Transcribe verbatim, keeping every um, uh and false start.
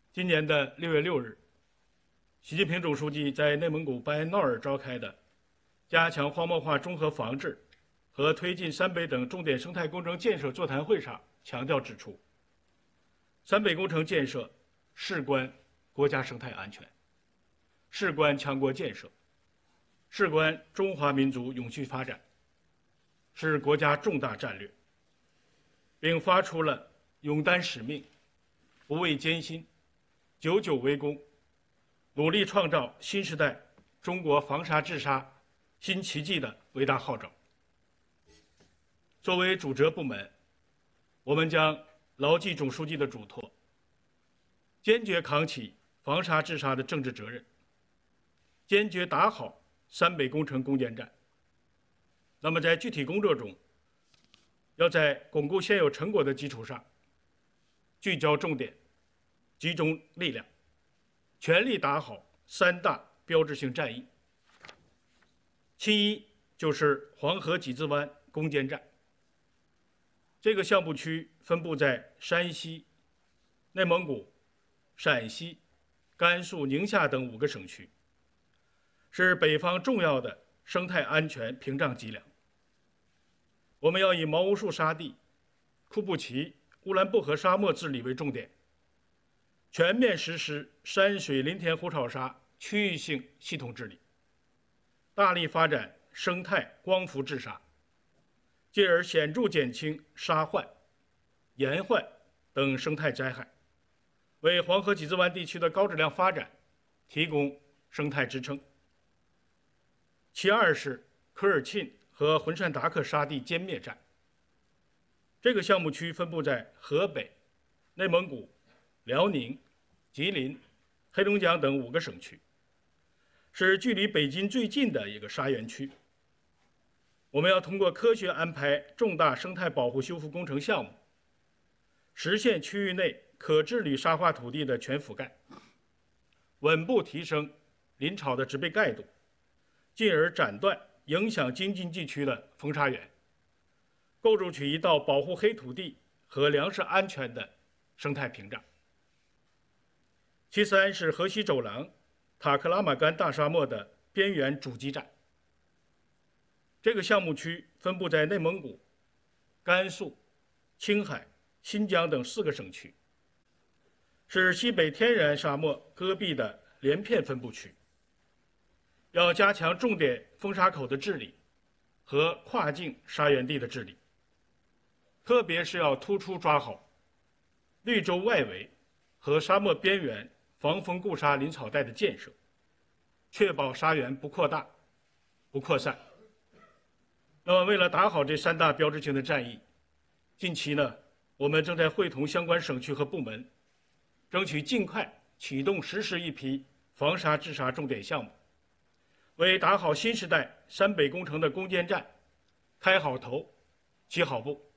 今年的六月六日，习近平总书记在内蒙古巴彦淖尔召开的加强荒漠化综合防治和推进山北等重点生态工程建设座谈会上强调指出，山北工程建设事关国家生态安全，事关强国建设，事关中华民族永续发展，是国家重大战略，并发出了勇担使命、不畏艰辛、久久为功，努力创造新时代中国防沙治沙新奇迹的伟大号召。作为主责部门，我们将牢记总书记的嘱托，坚决扛起防沙治沙的政治责任，坚决打好山北工程攻坚战。那么在具体工作中，要在巩固现有成果的基础上，聚焦重点，集中力量，全力打好三大标志性战役。其一就是黄河几字湾攻坚战。这个项目区分布在山西、内蒙古、陕西、甘肃、宁夏等五个省区，是北方重要的生态安全屏障脊梁。我们要以毛乌素沙地、库布齐、乌兰布和沙漠治理为重点，全面实施山水林田湖草沙区域性系统治理，大力发展生态光伏治沙，进而显著减轻沙患、盐患等生态灾害，为黄河几字湾地区的高质量发展提供生态支撑。其二是科尔沁和浑善达克沙地歼灭战。这个项目区分布在河北、内蒙古、辽宁、吉林、黑龙江等五个省区，是距离北京最近的一个沙源区。我们要通过科学安排重大生态保护修复工程项目，实现区域内可治理沙化土地的全覆盖，稳步提升林草的植被盖度，进而斩断影响京津地区的风沙源，构筑起一道保护黑土地和粮食安全的生态屏障。其三是河西走廊、塔克拉玛干大沙漠的边缘阻击战。这个项目区分布在内蒙古、甘肃、青海、新疆等四个省区，是西北天然沙漠戈壁的连片分布区。要加强重点风沙口的治理和跨境沙源地的治理，特别是要突出抓好绿洲外围和沙漠边缘防风固沙林草带的建设，确保沙源不扩大、不扩散。那么，为了打好这三大标志性的战役，近期呢，我们正在会同相关省区和部门，争取尽快启动实施一批防沙治沙重点项目，为打好新时代山北工程的攻坚战开好头、起好步。